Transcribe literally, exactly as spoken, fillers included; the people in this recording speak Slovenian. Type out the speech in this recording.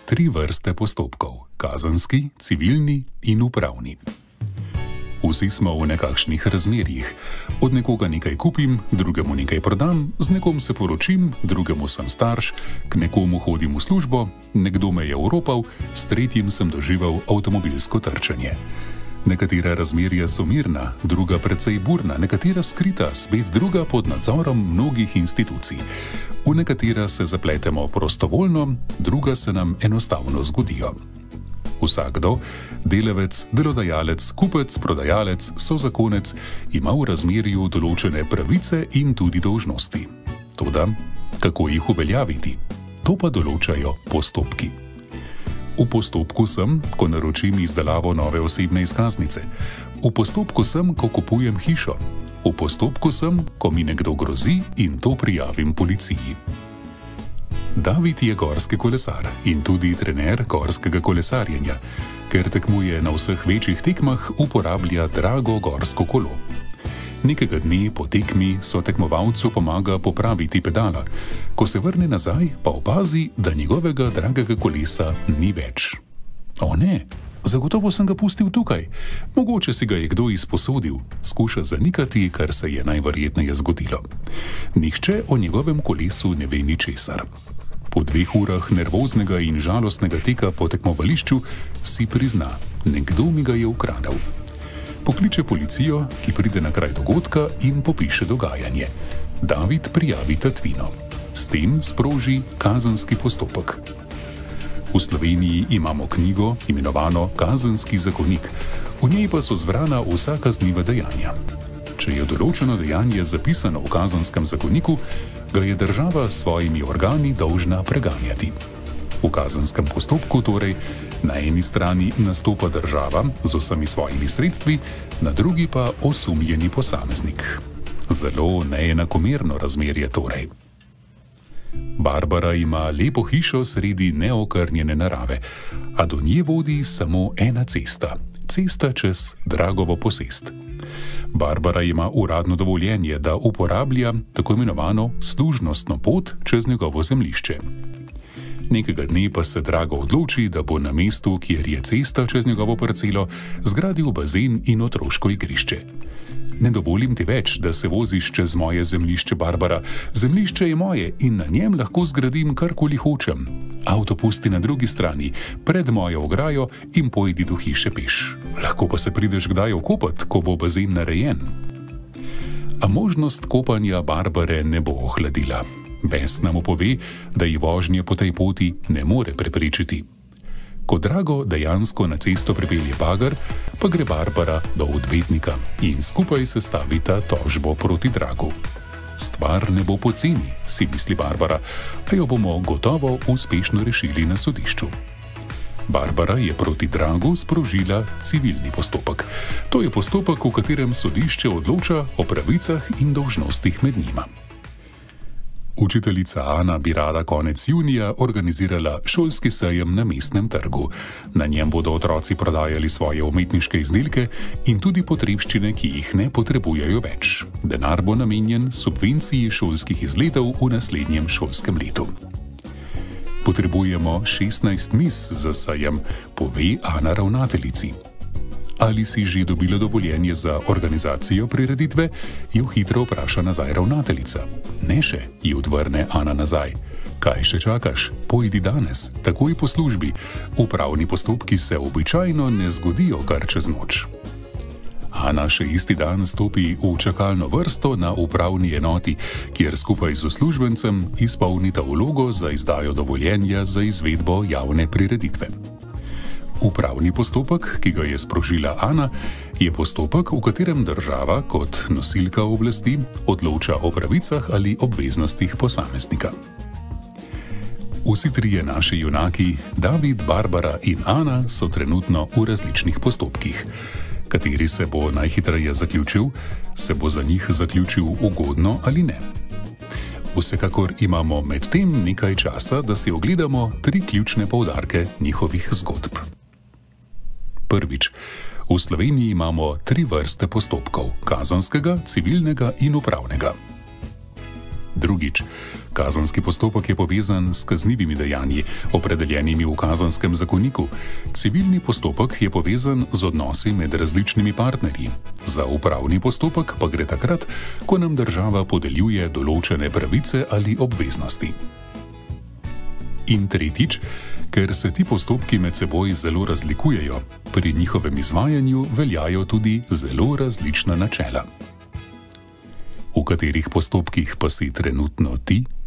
tri vrste postopkov: kazenski, civilni in upravni. Vsi smo v nekakšnih razmerjih. Od nekoga nekaj kupim, drugemu nekaj prodam, z nekom se poročim, drugemu sem starš, k nekomu hodim v službo, nekdo me je oropal, s tretjim sem doživel avtomobilsko trčenje. Nekatera razmerja so mirna, druga precej burna, nekatera skrita, spet druga pod nadzorom mnogih institucij. V nekatera se zapletemo prostovoljno, druga se nam enostavno zgodijo. Vsakdo, delavec, delodajalec, kupec, prodajalec, sozakonec, ima v razmerju določene pravice in tudi dolžnosti. Toda, kako jih uveljaviti? To pa določajo postopki. V postopku sem, ko naročim izdelavo nove osebne izkaznice. V postopku sem, ko kupujem hišo. V postopku sem, ko mi nekdo grozi in to prijavim policiji. David je gorski kolesar in tudi trener gorskega kolesarjenja. Ker tekmuje na vseh večjih tekmah, uporablja drago gorsko kolo. Nekega dne po tekmi so tekmovalcu pomaga popraviti pedala. Ko se vrne nazaj, pa opazi, da njegovega dragega kolesa ni več. O ne, zagotovo sem ga pustil tukaj. Mogoče si ga je kdo izposodil. Skuša zanikati, kar se je najverjetneje zgodilo. Nihče o njegovem kolesu ne ve ničesar. Po dveh urah nervoznega in žalostnega teka po tekmovališču si prizna, nekdo mi ga je ukradel. Pokliče policijo, ki pride na kraj dogodka in popiše dogajanje. David prijavi tatvino. S tem sproži kazenski postopek. V Sloveniji imamo knjigo, imenovano Kazenski zakonik. V njej pa so zbrana vsa kazniva dejanja. Če je določeno dejanje zapisano v kazenskem zakoniku, ga je država s svojimi organi dolžna preganjati. V kazenskem postopku torej na eni strani nastopa država z vsemi svojimi sredstvi, na drugi pa osumljeni posameznik. Zelo neenakomerno razmerje torej. Barbara ima lepo hišo sredi neokrnjene narave, a do nje vodi samo ena cesta, cesta čez Dragovo posest. Barbara ima uradno dovoljenje, da uporablja tako imenovano služnostno pot čez njegovo zemljišče. Nekega dne pa se Drago odloči, da bo na mestu, kjer je cesta čez njegovo parcelo, zgradil bazen in otroško igrišče. Ne dovolim ti več, da se voziš čez moje zemljišče, Barbara. Zemljišče je moje in na njem lahko zgradim karkoli hočem. Avto pusti na drugi strani, pred mojo ograjo in pojdi do hiše peš. Lahko pa se prideš kdaj okopat, ko bo bazen narejen. A možnost kopanja Barbare ne bo ohladila. Bes nam pove, da ji vožnje po tej poti ne more preprečiti. Ko Drago dejansko na cesto pripelje bager, pa gre Barbara do odvetnika in skupaj sestavita tožbo proti Dragu. Stvar ne bo poceni, si misli Barbara, a jo bomo gotovo uspešno rešili na sodišču. Barbara je proti Dragu sprožila civilni postopek. To je postopek, v katerem sodišče odloča o pravicah in dolžnostih med njima. Učiteljica Ana bi rada konec junija organizirala šolski sejem na mestnem trgu. Na njem bodo otroci prodajali svoje umetniške izdelke in tudi potrebščine, ki jih ne potrebujejo več. Denar bo namenjen subvenciji šolskih izletov v naslednjem šolskem letu. Potrebujemo šestnajst miz za sejem, pove Ana ravnateljici. Ali si že dobila dovoljenje za organizacijo prireditve, jo hitro vpraša nazaj ravnateljica. Ne še, ji odvrne Ana nazaj. Kaj še čakaš? Pojdi danes, takoj po službi. Upravni postopki se običajno ne zgodijo kar čez noč. Ana še isti dan stopi v čakalno vrsto na upravni enoti, kjer skupaj z uslužbencem izpolnita vlogo za izdajo dovoljenja za izvedbo javne prireditve. Upravni postopek, ki ga je sprožila Ana, je postopek, v katerem država kot nosilka oblasti odloča o pravicah ali obveznostih posameznika. Vsi trije naši junaki, David, Barbara in Ana, so trenutno v različnih postopkih. Kateri se bo najhitreje zaključil, se bo za njih zaključil ugodno ali ne. Vsekakor imamo med tem nekaj časa, da si ogledamo tri ključne poudarke njihovih zgodb. Prvič, v Sloveniji imamo tri vrste postopkov: kazenskega, civilnega in upravnega. Drugič, Kazenski postopek je povezan s kaznivimi dejanji, opredeljenimi v Kazenskem zakoniku. Civilni postopek je povezan z odnosi med različnimi partnerji. Za upravni postopek pa gre takrat, ko nam država podeljuje določene pravice ali obveznosti. In tretjič, ker se ti postopki med seboj zelo razlikujejo, pri njihovem izvajanju veljajo tudi zelo različna načela. V katerih postopkih pa si trenutno ti?